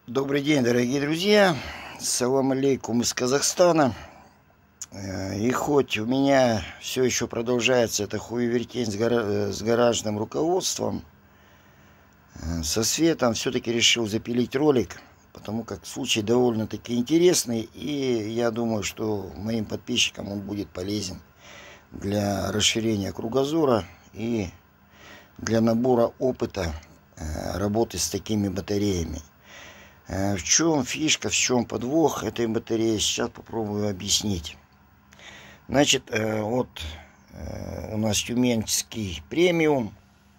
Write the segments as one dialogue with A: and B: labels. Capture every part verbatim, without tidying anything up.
A: Добрый день, дорогие друзья. Салам алейкум из Казахстана. И хоть у меня все еще продолжается эта хуевертень с, гара... с гаражным руководством, со светом все-таки решил запилить ролик, потому как случай довольно-таки интересный, и я думаю, что моим подписчикам он будет полезен для расширения кругозора и для набора опыта работы с такими батареями. В чем фишка, в чем подвох этой батареи, сейчас попробую объяснить. Значит, вот у нас тюменский премиум.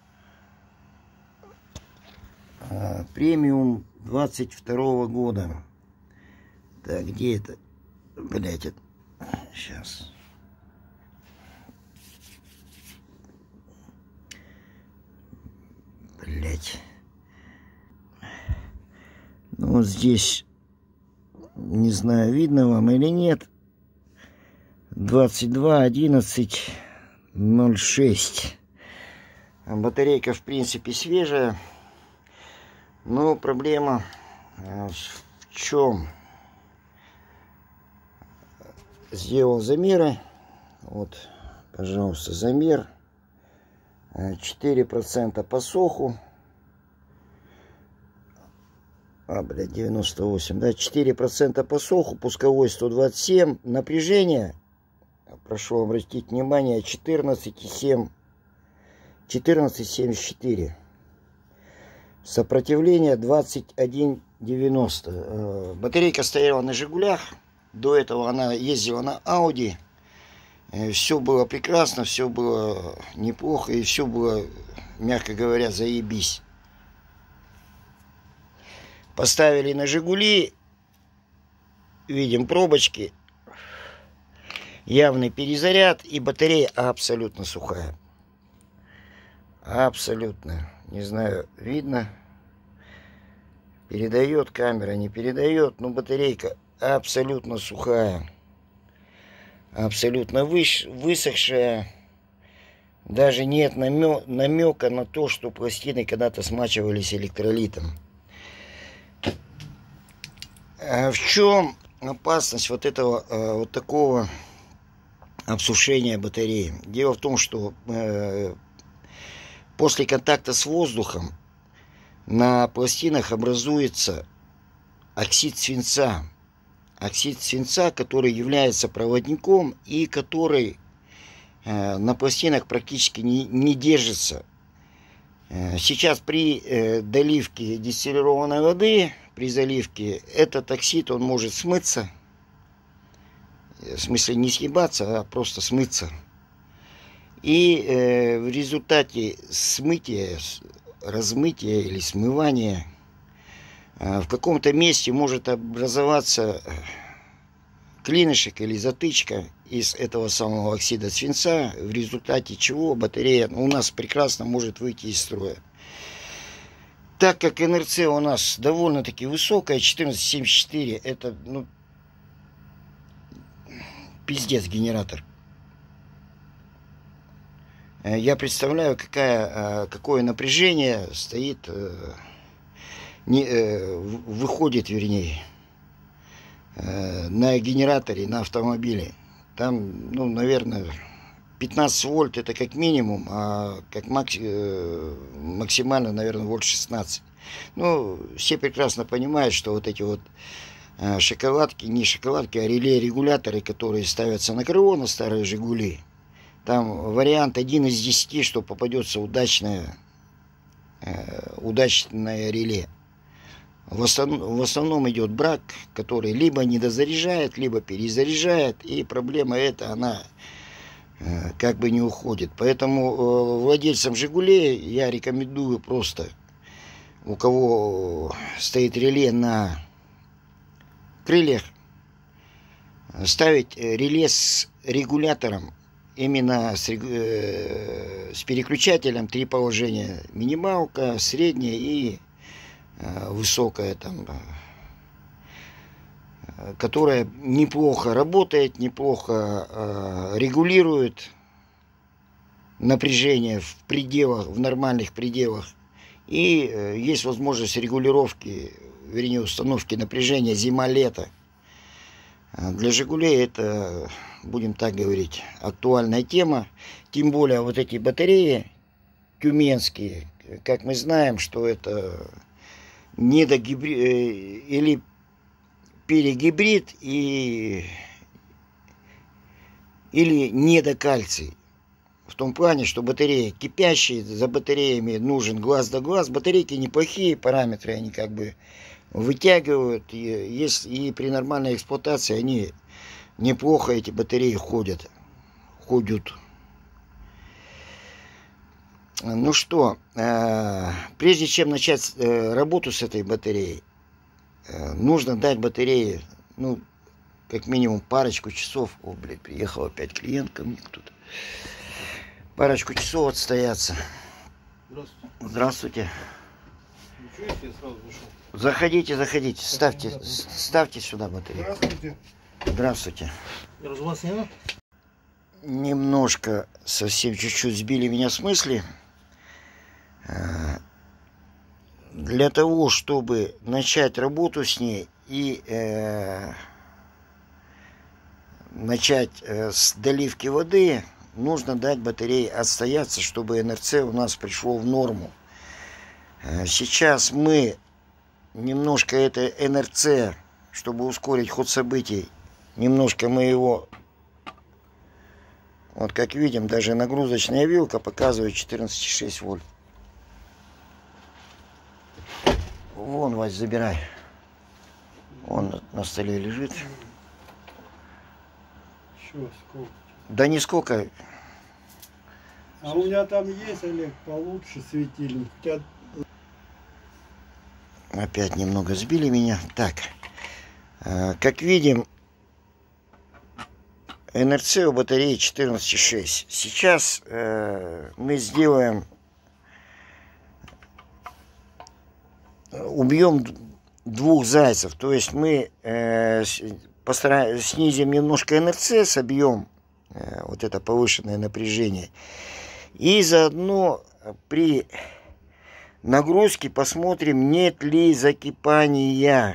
A: Премиум двадцать второго года. Так, где это? Блять, это... Сейчас. Блять. Ну, вот здесь, не знаю, видно вам или нет, двадцать два одиннадцать ноль шесть. Батарейка, в принципе, свежая, но проблема в чем? Сделал замеры, вот, пожалуйста, замер, четыре процента по соху. А, блядь, девяносто восемь, да, четыре процента по соху, пусковой сто двадцать семь, напряжение, прошу обратить внимание, четырнадцать и семь, четырнадцать семьдесят четыре, сопротивление двадцать один девяносто. Батарейка стояла на Жигулях, до этого она ездила на Ауди, все было прекрасно, все было неплохо, и все было, мягко говоря, заебись. Поставили на Жигули, видим пробочки, явный перезаряд, и батарея абсолютно сухая. Абсолютно. Не знаю, видно, передает камера, не передает, но батарейка абсолютно сухая. Абсолютно выш, высохшая. Даже нет намека на то, что пластины когда-то смачивались электролитом. В чем опасность вот этого вот такого обсушения батареи? Дело в том, что э, после контакта с воздухом на пластинах образуется оксид свинца. Оксид свинца, который является проводником и который э, на пластинах практически не, не держится. Сейчас при э, доливке дистиллированной воды, при заливке, этот оксид, он может смыться. В смысле не съебаться, а просто смыться. И э, в результате смытия, размытия или смывания э, в каком-то месте может образоваться клинышек или затычка из этого самого оксида свинца, в результате чего батарея у нас прекрасно может выйти из строя. Так как эн эр цэ у нас довольно-таки высокая, четырнадцать семьдесят четыре, это, ну, пиздец генератор. Я представляю, какая, какое напряжение стоит, не, выходит, вернее, на генераторе, на автомобиле. Там, ну, наверное, пятнадцать вольт это как минимум, а как максимально, наверное, вольт шестнадцать. Ну, все прекрасно понимают, что вот эти вот шоколадки, не шоколадки, а реле-регуляторы, которые ставятся на крыло, на старые Жигули, там вариант один из десяти, что попадется удачное, удачное реле. В основном, в основном идет брак, который либо недозаряжает, либо перезаряжает, и проблема эта, она э, как бы не уходит. Поэтому э, владельцам Жигулей я рекомендую просто, у кого стоит реле на крыльях, ставить реле с регулятором, именно с, э, с переключателем, три положения: минималка, средняя и высокая, там, которая неплохо работает, неплохо э, регулирует напряжение в пределах, в нормальных пределах. И э, есть возможность регулировки вернее, установки напряжения зима-лето. Для «Жигулей» это, будем так говорить, актуальная тема. Тем более вот эти батареи тюменские, как мы знаем, что это недогибрид или перегибрид и или недокальций. В том плане, что батареи кипящие, за батареями нужен глаз да глаз. Батарейки неплохие, параметры они как бы вытягивают. И, если, и при нормальной эксплуатации они неплохо, эти батареи ходят. Ходят. Ну что, прежде чем начать работу с этой батареей, нужно дать батарее, ну, как минимум парочку часов. О, блядь, приехал опять клиент ко мне тут. Парочку часов отстояться.
B: Здравствуйте.
A: Здравствуйте.
B: Ничего, если я сразу вышел.
A: Заходите, заходите. Ставьте, ставьте сюда батарею.
B: Здравствуйте.
A: Здравствуйте.
B: Разве у вас не надо?
A: Немножко, совсем чуть-чуть сбили меня с мысли. Для того, чтобы начать работу с ней и э, начать э, с доливки воды, нужно дать батарее отстояться, чтобы эн эр цэ у нас пришло в норму. Сейчас мы немножко это эн эр цэ, чтобы ускорить ход событий, немножко мы его, вот как видим, даже нагрузочная вилка показывает четырнадцать и шесть вольт. Вон, Вась, забирай. Он на столе лежит.
B: Чё, сколько?
A: Да нисколько.
B: А у меня там есть, Олег, получше светильник. У тебя...
A: Опять немного сбили меня. Так, как видим, эн эр цэ у батареи четырнадцать и шесть. Сейчас э, мы сделаем, убьем двух зайцев. То есть мы э, постараемся, снизим немножко эн эр цэ, собьем э, вот это повышенное напряжение. И заодно при нагрузке посмотрим, нет ли закипания,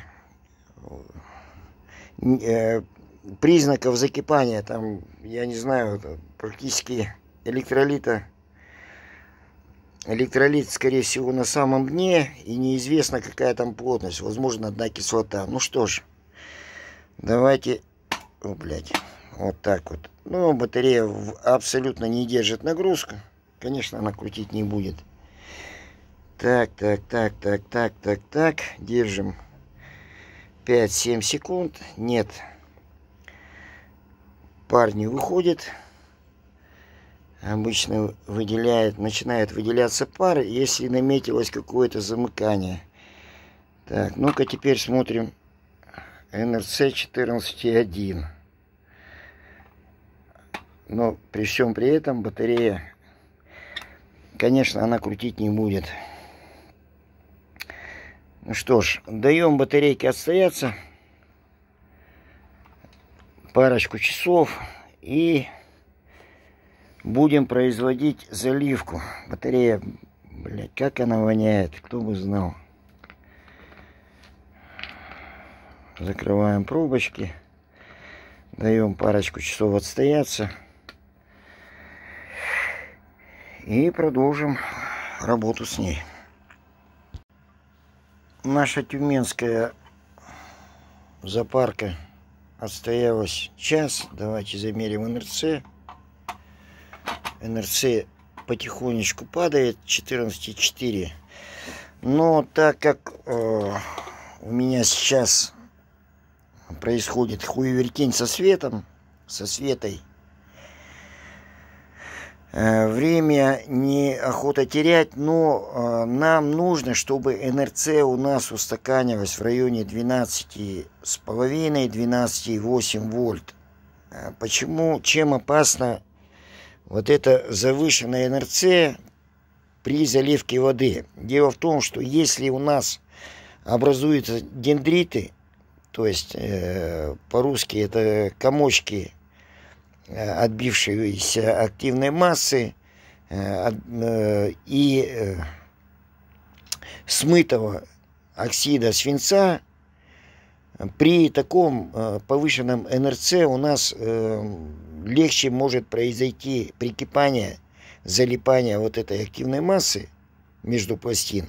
A: э, признаков закипания. Там, я не знаю, практически электролита. Электролит, скорее всего, на самом дне. И неизвестно, какая там плотность. Возможно, одна кислота. Ну что ж, давайте... О, блядь. Вот так вот. Ну, батарея абсолютно не держит нагрузку. Конечно, она крутить не будет. Так, так, так, так, так, так, так. Держим пять-семь секунд. Нет. Пар не выходит. Обычно выделяет, начинает выделяться пар, если наметилось какое-то замыкание. Так, ну-ка теперь смотрим эн эр цэ четырнадцать и один. Но при всем при этом батарея, конечно, она крутить не будет. Ну что ж, даем батарейке отстояться парочку часов и будем производить заливку. Батарея, блядь, как она воняет, кто бы знал. Закрываем пробочки, даем парочку часов отстояться и продолжим работу с ней. Наша тюменская запарка отстоялась час. Давайте замерим эн эр цэ. эн эр цэ потихонечку падает, четырнадцать и четыре. Но так как э, у меня сейчас происходит хуевертень со светом, со светой, э, время неохота терять, но э, нам нужно, чтобы эн эр цэ у нас устаканилось в районе двенадцати с половиной — двенадцать и восемь вольт. Почему? Чем опасно вот это завышенное эн эр цэ при заливке воды? Дело в том, что если у нас образуются дендриты, то есть э, по-русски это комочки э, отбившейся активной массы э, э, и э, смытого оксида свинца, при таком повышенном эн эр цэ у нас легче может произойти прикипание, залипание вот этой активной массы между пластин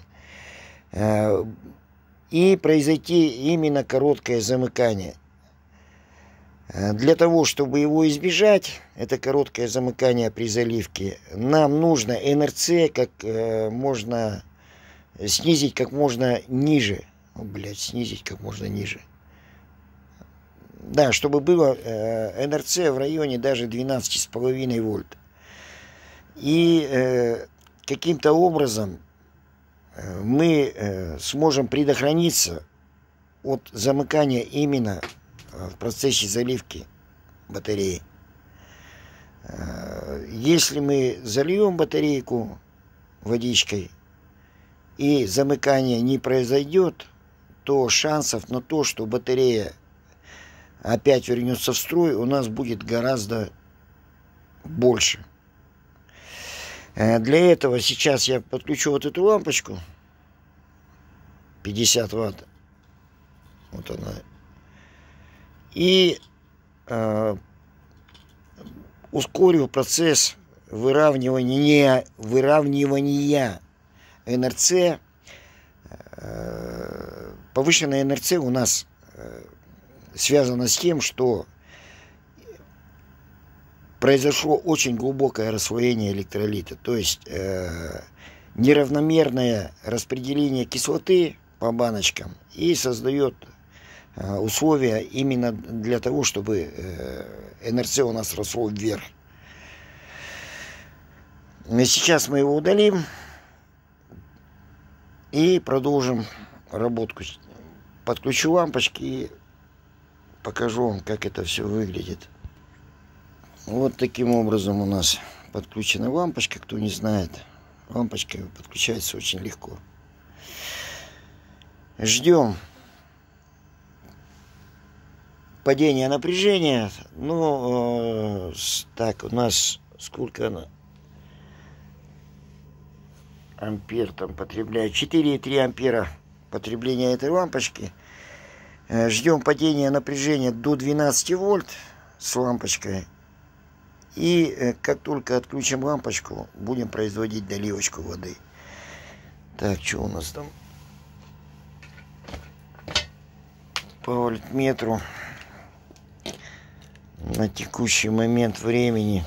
A: и произойти именно короткое замыкание. Для того, чтобы его избежать, это короткое замыкание при заливке, нам нужно эн эр цэ как э, можно снизить как можно ниже. О, блядь, снизить как можно ниже. Да, чтобы было э, эн эр цэ в районе даже двенадцати с половиной вольт. И э, каким-то образом э, мы э, сможем предохраниться от замыкания именно в процессе заливки батареи. Если мы зальем батарейку водичкой и замыкание не произойдет, то шансов на то, что батарея опять вернется в строй, у нас будет гораздо больше. Для этого сейчас я подключу вот эту лампочку пятьдесят ватт. Вот она. И э, ускорю процесс выравнивания, выравнивания эн эр цэ. Э, повышенная эн эр цэ у нас э, связана с тем, что произошло очень глубокое расслоение электролита. То есть э, неравномерное распределение кислоты по баночкам и создает условия именно для того, чтобы эн эр цэ у нас росло вверх. Сейчас мы его удалим и продолжим работку. Подключу лампочки и покажу вам, как это все выглядит. Вот таким образом у нас подключена лампочка. Кто не знает, лампочка подключается очень легко. Ждем падение напряжения. Ну, э, так, у нас сколько она? Ампер там потребляет. четыре и три ампера потребление этой лампочки. Э, ждем падения напряжения до двенадцати вольт с лампочкой. И э, как только отключим лампочку, будем производить доливочку воды. Так, что у нас там? По вольтметру на текущий момент времени.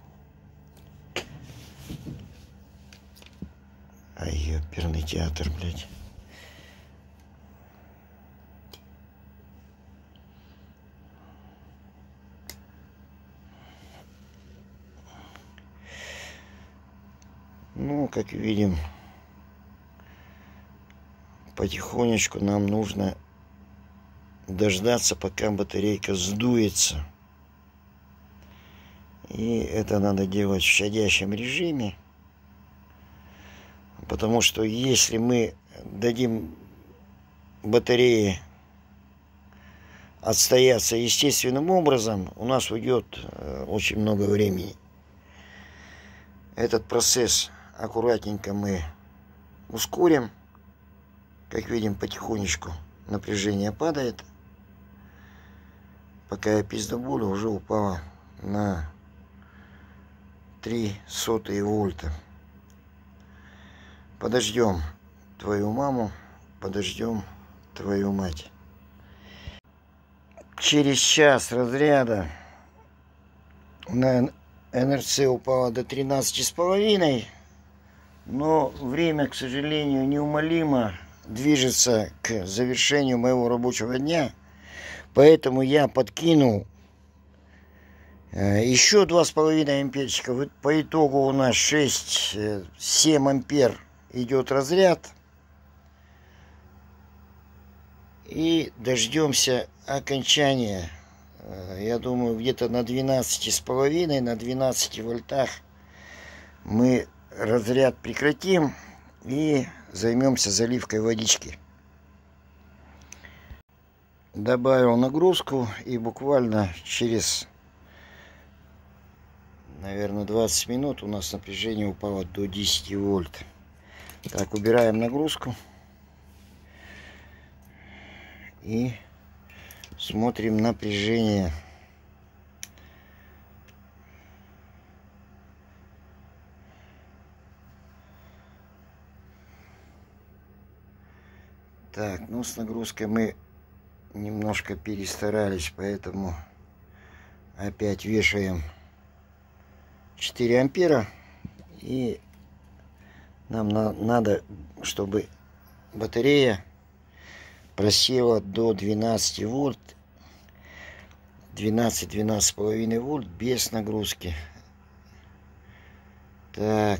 A: Ай, оперный театр, блядь. Ну, как видим, потихонечку нам нужно дождаться, пока батарейка сдуется. И это надо делать в щадящем режиме. Потому что если мы дадим батарее отстояться естественным образом, у нас уйдет очень много времени. Этот процесс аккуратненько мы ускорим. Как видим, потихонечку напряжение падает. Пока я пиздоболю, уже упала на три сотые вольта. Подождем твою маму, подождем твою мать. Через час разряда на эн эр цэ упала до тринадцати с половиной, но время, к сожалению, неумолимо движется к завершению моего рабочего дня, поэтому я подкинул еще два с половиной амперчика. По итогу у нас шесть-семь ампер идет разряд. И дождемся окончания. Я думаю, где-то на двенадцати с половиной, на двенадцати вольтах мы разряд прекратим и займемся заливкой водички. Добавил нагрузку и буквально через, наверное, двадцать минут у нас напряжение упало до десяти вольт. Так, убираем нагрузку. И смотрим напряжение. Так, ну с нагрузкой мы немножко перестарались, поэтому опять вешаем четыре ампера. И нам на, надо, чтобы батарея просела до двенадцати вольт, двенадцать-двенадцать с половиной вольт без нагрузки. Так,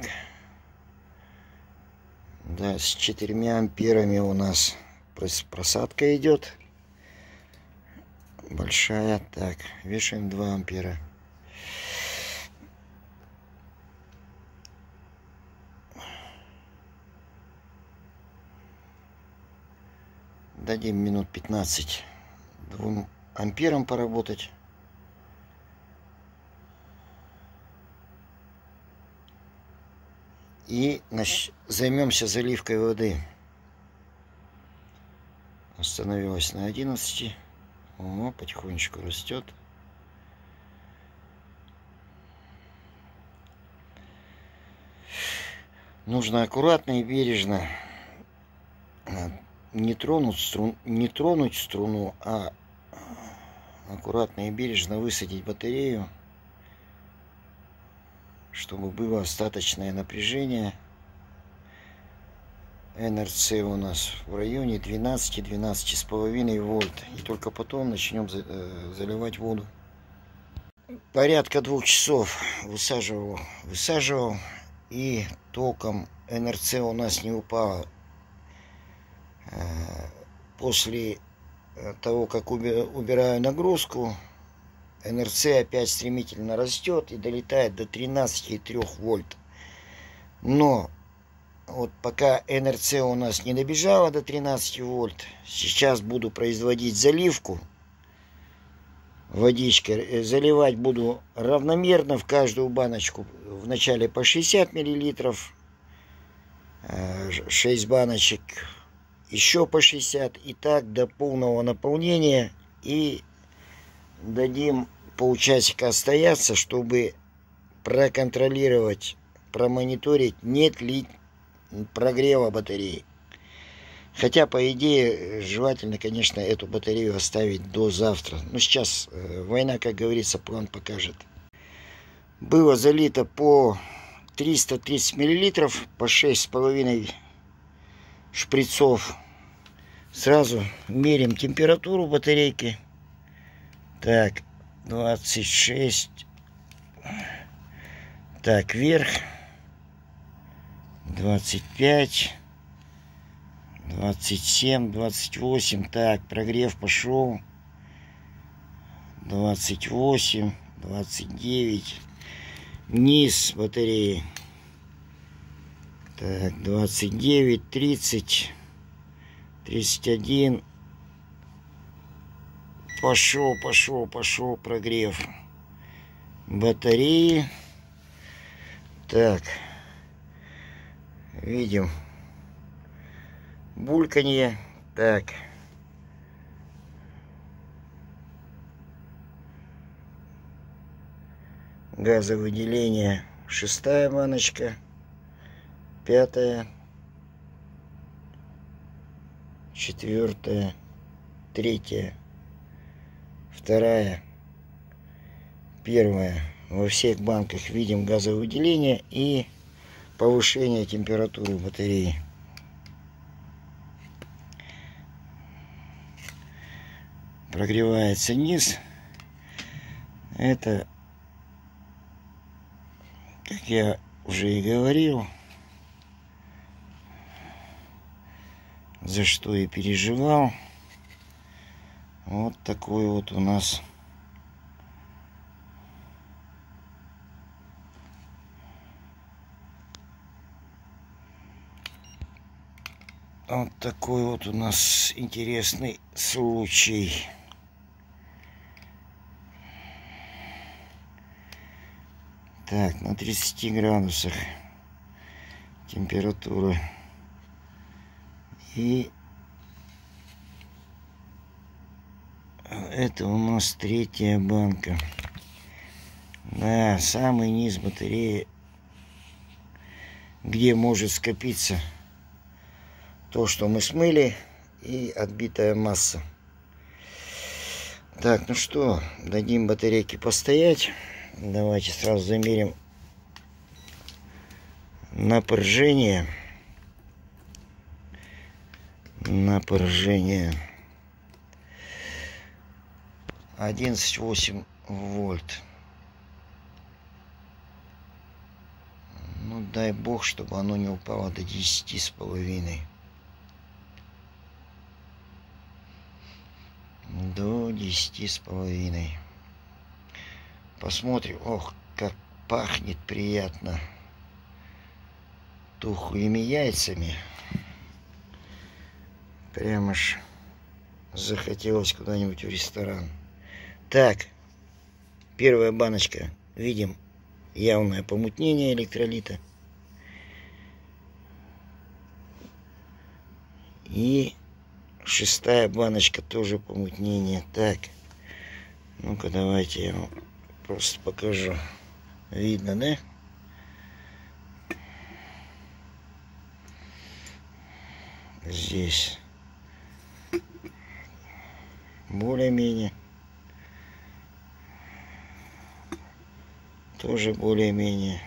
A: да, с четырьмя амперами у нас просадка идет большая. Так, вешаем два ампера. Дадим минут пятнадцать двум амперам поработать. И займемся заливкой воды. Остановилась на одиннадцати. О, потихонечку растет. Нужно аккуратно и бережно не тронуть, струн, не тронуть струну, а аккуратно и бережно высадить батарею, чтобы было остаточное напряжение. эн эр цэ у нас в районе двенадцати-двенадцати с половиной вольт. И только потом начнем заливать воду. Порядка двух часов высаживал, высаживал. И током эн эр цэ у нас не упало. После того, как убираю нагрузку, эн эр цэ опять стремительно растет и долетает до тринадцати и трёх вольт. Но вот пока эн эр цэ у нас не добежала до тринадцати вольт, сейчас буду производить заливку водичкой. Заливать буду равномерно в каждую баночку. Вначале по шестьдесят миллилитров, шесть баночек, еще по шестьдесят, и так до полного наполнения. И дадим полчасика стояться, чтобы проконтролировать, промониторить, нет ли прогрева батареи. Хотя, по идее, желательно, конечно, эту батарею оставить до завтра. Но сейчас э, война, как говорится, план покажет. Было залито по триста тридцать миллилитров, по шесть с половиной шприцов. Сразу мерим температуру батарейки. Так, двадцать шесть. Так, вверх. двадцать пять. двадцать семь, двадцать восемь. Так, прогрев пошел. двадцать восемь, двадцать девять. Низ батареи. Так, двадцать девять, тридцать, тридцать один. Пошел, пошел, пошел прогрев батареи. Так, видим бульканье. Так, газовыделение. Шестая баночка, пятая, четвертая, третья, вторая, первая. Во всех банках видим газовыделение и повышение температуры батареи. Прогревается низ. Это, как я уже и говорил, за что и переживал. Вот такой вот у нас вот такой вот у нас интересный случай. Так, на тридцати градусах температура. И Это у нас третья банка. Да, самый низ батареи, где может скопиться то, что мы смыли, и отбитая масса. Так, ну что, дадим батарейке постоять. Давайте сразу замерим напряжение. Напряжение одиннадцать целых восемь вольт. Ну, дай бог, чтобы оно не упало до десяти с половиной. До десяти с половиной. Посмотрим. Ох, как пахнет приятно тухлыми яйцами. Прямо ж захотелось куда-нибудь в ресторан. Так, первая баночка. Видим явное помутнение электролита. И шестая баночка тоже помутнение. Так, ну-ка давайте я вам просто покажу. Видно, да? Здесь более-менее. Тоже более-менее.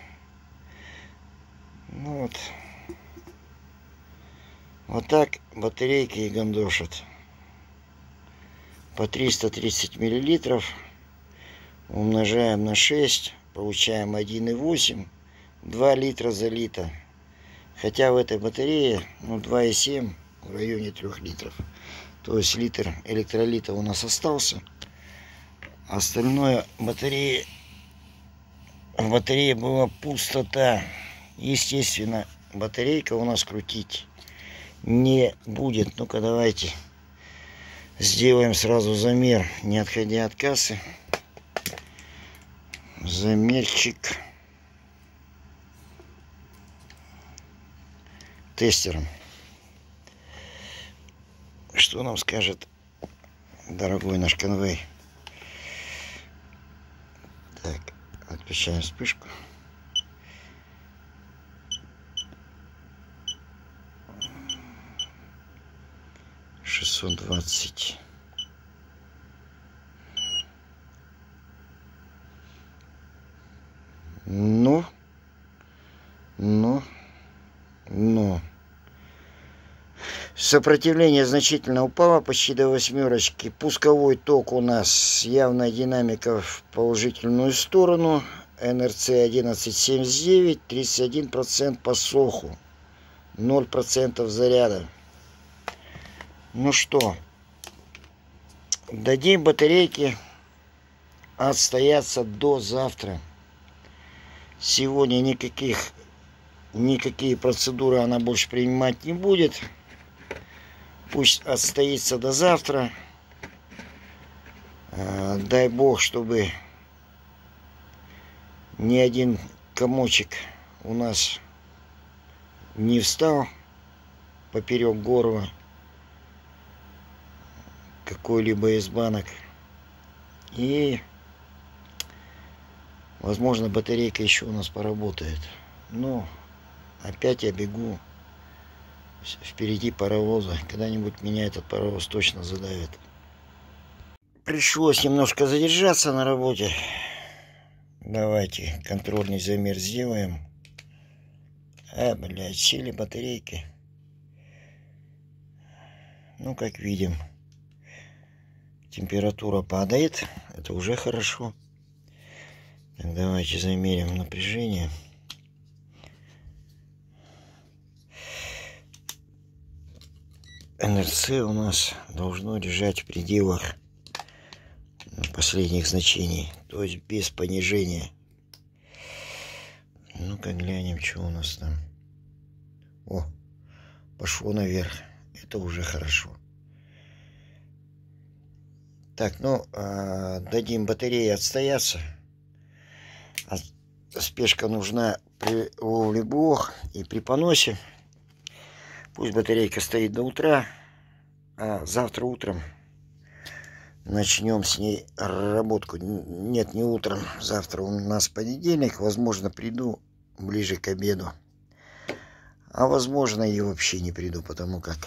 A: Ну вот. Вот так батарейки и гандошат. По триста тридцать миллилитров. Умножаем на шесть. Получаем один и восемь. два литра залито. Хотя в этой батарее, ну, два и семь, в районе трёх литров. То есть литр электролита у нас остался. Остальное батареи, в батарее была пустота. Естественно, батарейка у нас крутить не будет. Ну-ка, давайте сделаем сразу замер, не отходя от кассы. Замерчик тестером. Что нам скажет дорогой наш конвей? Так, отключаем вспышку. шестьсот двадцать. Ну, ну, ну. Сопротивление значительно упало, почти до восьмерочки. Пусковой ток у нас явная динамика в положительную сторону. эн эр цэ одиннадцать семьдесят девять, тридцать один процент по соху, ноль процентов заряда. Ну что, дадим батарейке отстояться до завтра. Сегодня никаких, никакие процедуры она больше принимать не будет. Пусть отстоится до завтра. Дай бог, чтобы ни один комочек у нас не встал поперек горла какой-либо из банок. И возможно, батарейка еще у нас поработает. Но опять я бегу впереди паровоза. Когда-нибудь меня этот паровоз точно задавит. Пришлось немножко задержаться на работе. Давайте контрольный замер сделаем. А, блядь, сели батарейки. Ну, как видим, температура падает. Это уже хорошо. Так, давайте замерим напряжение. эн эр цэ у нас должно лежать в пределах последних значений, то есть без понижения. Ну-ка глянем, что у нас там. О, пошло наверх. Это уже хорошо. Так, ну, э, дадим батарее отстояться. Спешка нужна при ловле блох и при поносе. Пусть батарейка стоит до утра, а завтра утром начнем с ней работку. Нет, не утром, завтра у нас понедельник, возможно, приду ближе к обеду. А возможно, и вообще не приду, потому как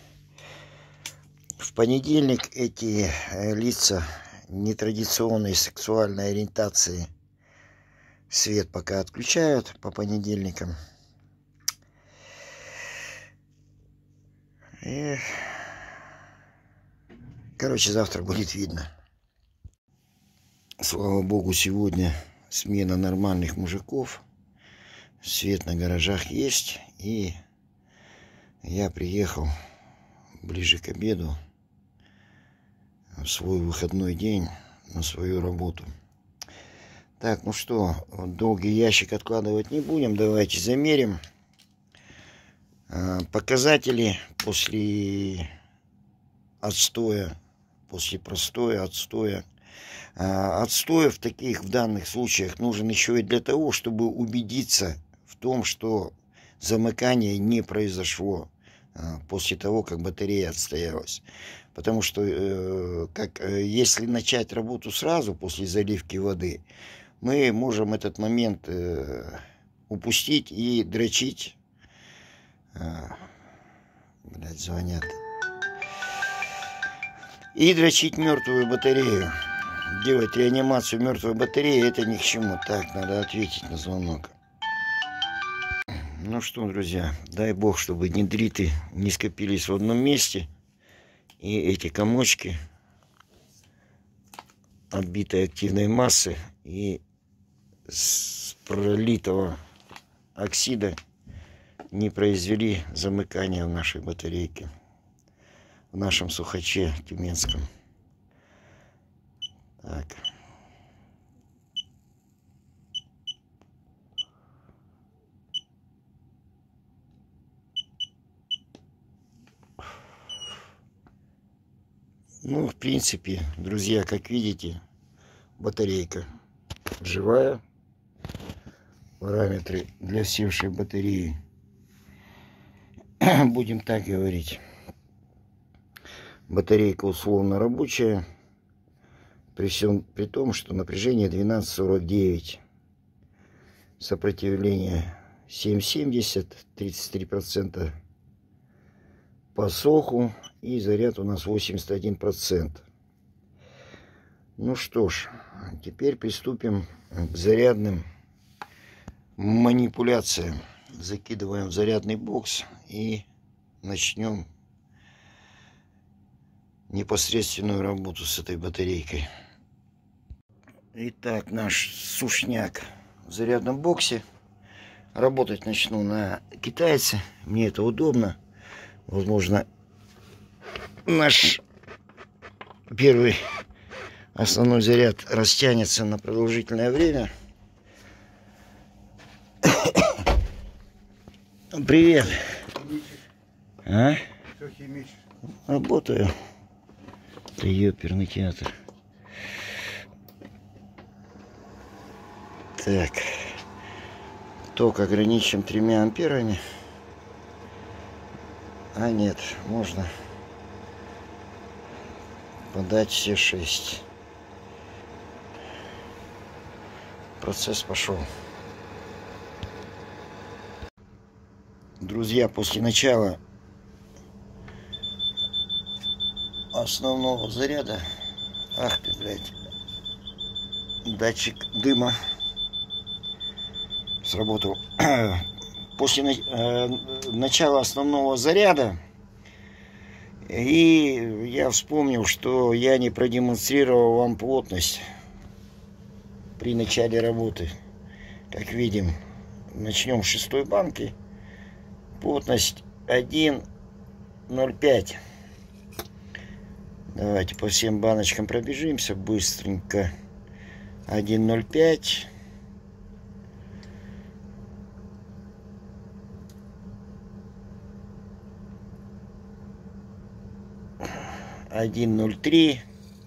A: в понедельник эти лица нетрадиционной сексуальной ориентации свет пока отключают по понедельникам. И... Короче, завтра будет видно. Слава богу, сегодня смена нормальных мужиков. Свет на гаражах есть. И я приехал ближе к обеду в свой выходной день на свою работу. Так, ну что, долгий ящик откладывать не будем. Давайте замерим показатели после отстоя. После простоя, отстоя. Отстоя в таких, в данных случаях нужен еще и для того, чтобы убедиться в том, что замыкание не произошло после того, как батарея отстоялась. Потому что как, если начать работу сразу после заливки воды, мы можем этот момент упустить и дрочить. Блядь, звонят. И дрочить мертвую батарею. Делать реанимацию мертвой батареи — это ни к чему. Так, надо ответить на звонок. Ну что, друзья, дай бог, чтобы нитриты не скопились в одном месте. И эти комочки отбитой активной массы и с пролитого оксида не произвели замыкания в нашей батарейке. В нашем сухаче тюменском. Так. Ну, в принципе, друзья, как видите, батарейка живая. Параметры для севшей батареи, будем так говорить. Батарейка условно рабочая, при всем при том, что напряжение двенадцать сорок девять, сопротивление семь семьдесят, тридцать три процента по соху, и заряд у нас восемьдесят один процент. Ну что ж, теперь приступим к зарядным манипуляциям. Закидываем в зарядный бокс и начнем непосредственную работу с этой батарейкой. Итак, наш сушняк в зарядном боксе. Работать начну на китайце. Мне это удобно. Возможно, наш первый основной заряд растянется на продолжительное время. Привет. А?
B: Что химичишь?
A: Работаю. Это ёперный театр. Так. Ток ограничим тремя амперами. А нет, можно подать все шесть. Процесс пошел. Друзья, после начала основного заряда, ах ты, блядь, датчик дыма сработал. После э, начала основного заряда, и я вспомнил, что я не продемонстрировал вам плотность при начале работы. Как видим, начнем с шестой банки. Плотность один ноль пять. Давайте по всем баночкам пробежимся быстренько. один ноль пять. один ноль три.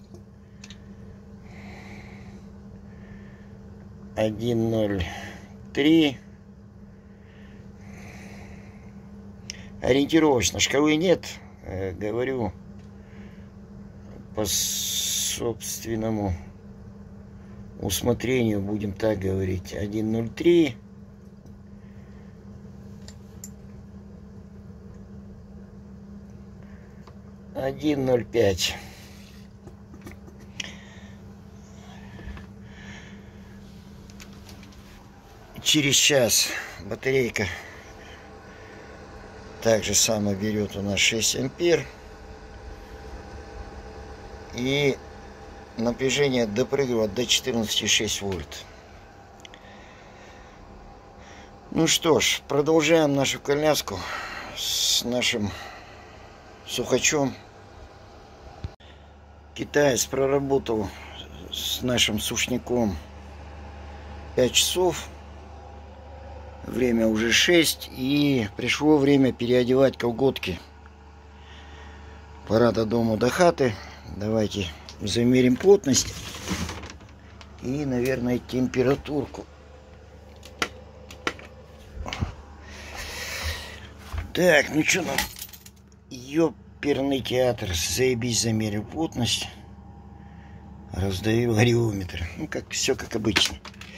A: один ноль три. Ориентировочно шкалы нет, э, говорю по собственному усмотрению, будем так говорить, один ноль три. один ноль пять. Через час батарейка также само берет у нас шесть ампер. И напряжение допрыгивает до четырнадцати целых шесть десятых вольт. Ну что ж, продолжаем нашу коляску с нашим сухачом. Китаец проработал с нашим сушняком пять часов. Время уже шесть, и пришло время переодевать колготки. Пора до дому, до хаты. Давайте замерим плотность и, наверное, температурку. Так, ну что нам? Ёперный театр. Заебись, замерил плотность. Раздаю вариометр. Ну, как все как обычно.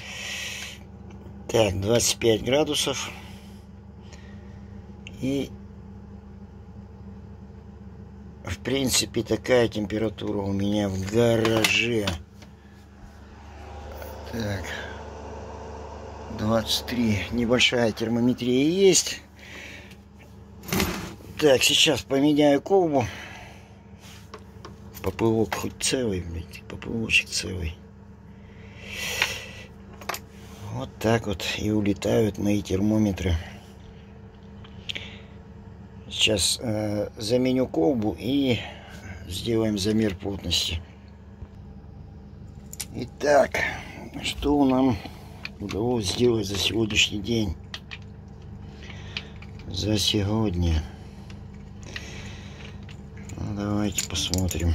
A: Так, двадцать пять градусов. И в принципе такая температура у меня в гараже. Так, двадцать три. Небольшая термометрия есть. Так, сейчас поменяю колбу. Поплывок хоть целый, блядь, поплывочек целый. Вот так вот и улетают мои термометры. Сейчас э, заменю колбу и сделаем замер плотности. Итак, что нам удалось сделать за сегодняшний день? За сегодня. Ну, давайте посмотрим.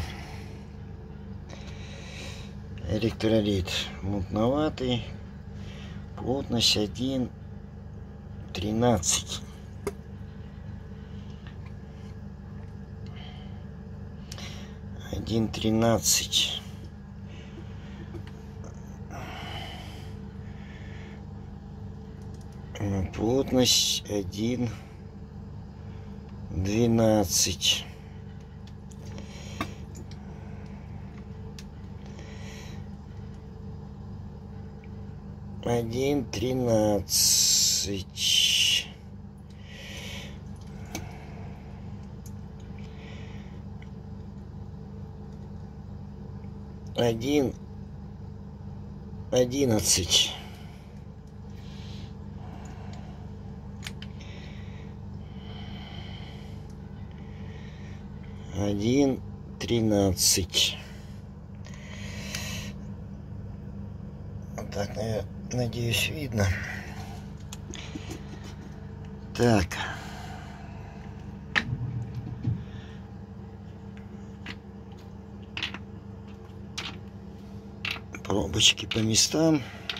A: Электролит мутноватый. Плотность один тринадцать. один тринадцать. Плотность один двенадцать. один тринадцать. один одиннадцать. один тринадцать. Так, надеюсь, видно. Так. Пробочки по местам.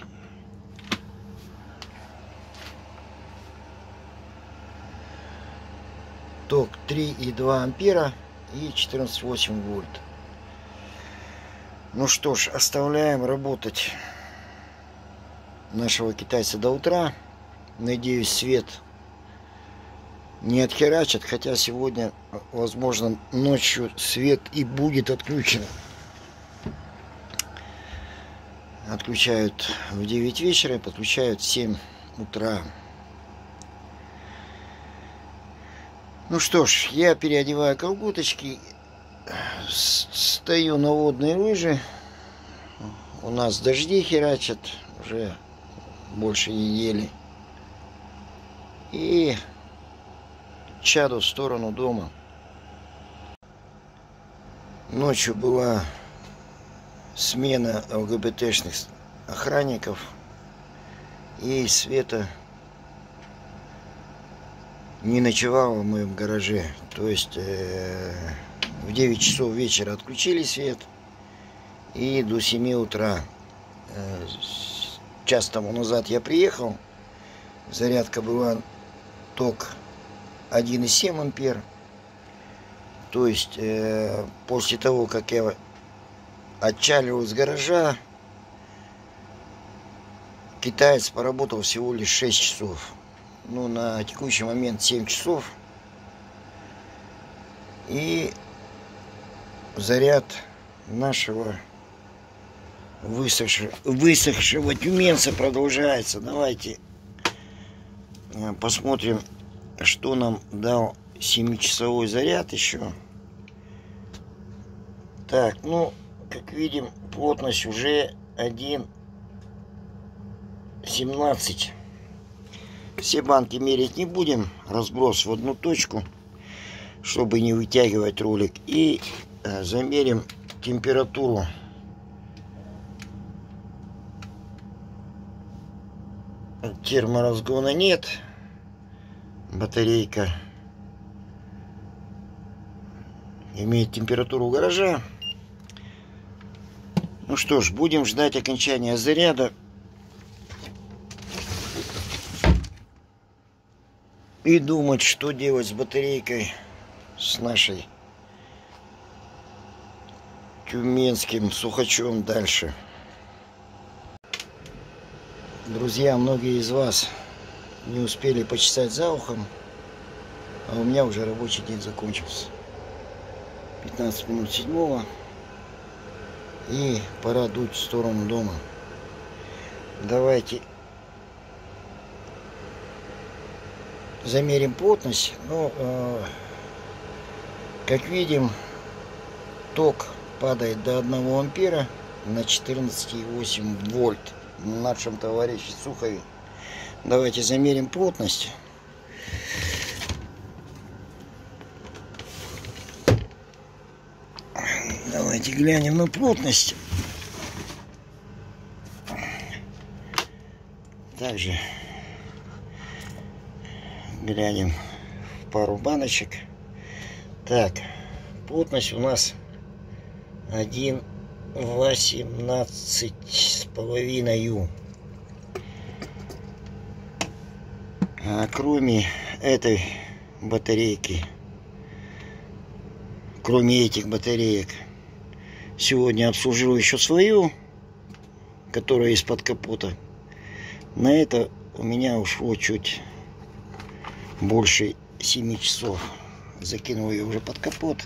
A: Ток три и два ампера и четырнадцать целых восемь десятых вольт. Ну что ж, оставляем работать нашего китайца до утра. Надеюсь, свет не отхерачат, хотя сегодня, возможно, ночью свет и будет отключен. Отключают в девять вечера, подключают в семь утра. Ну что ж, я переодеваю колготочки, стою на водные лыжи. У нас дожди херачат уже больше недели. И чаду в сторону дома. Ночью была смена ЛГБТшных охранников, и Света не ночевала в моем гараже. То есть э, в девять часов вечера отключили свет, и до семи утра. Э, час тому назад я приехал, зарядка была ток один и семь ампер. То есть э, после того, как я отчаливаю с гаража. Китаец поработал всего лишь шесть часов. Ну, на текущий момент семь часов. И заряд нашего высохшего, высохшего тюменца продолжается. Давайте посмотрим, что нам дал семичасовой заряд еще. Так, ну, как видим, плотность уже один семнадцать. Все банки мерить не будем. Разброс в одну точку, чтобы не вытягивать ролик. И э, замерим температуру. Терморазгона нет. Батарейка имеет температуру гаража. Ну что ж, будем ждать окончания заряда. И думать, что делать с батарейкой, с нашей тюменским сухачом дальше. Друзья, многие из вас не успели почесать за ухом, а у меня уже рабочий день закончился. пятнадцать минут седьмого. И пора дуть в сторону дома. Давайте замерим плотность. Ну, э, как видим, ток падает до одного ампера на четырнадцать и восемь вольт на нашем товарище Сухове. Давайте замерим плотность. Давайте глянем на плотность. Также глянем в пару баночек. Так, плотность у нас один восемнадцать с половиной. А кроме этой батарейки, кроме этих батареек, сегодня обслуживаю еще свою, которая из-под капота. На это у меня ушло чуть больше семи часов. Закинул ее уже под капот.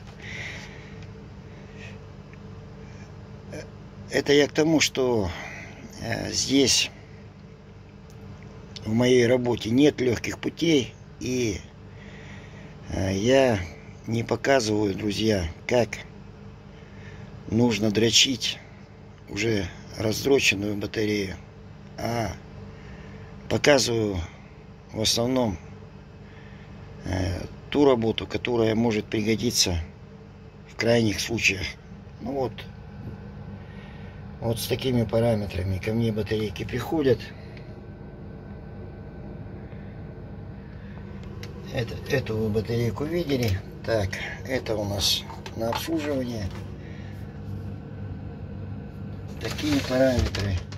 A: Это я к тому, что здесь в моей работе нет легких путей, и я не показываю, друзья, как нужно дрочить уже раздроченную батарею, а показываю в основном э, ту работу, которая может пригодиться в крайних случаях. Ну вот, вот с такими параметрами ко мне батарейки приходят. Это, эту вы батарейку видели. Так, это у нас на обслуживание. Такие параметры.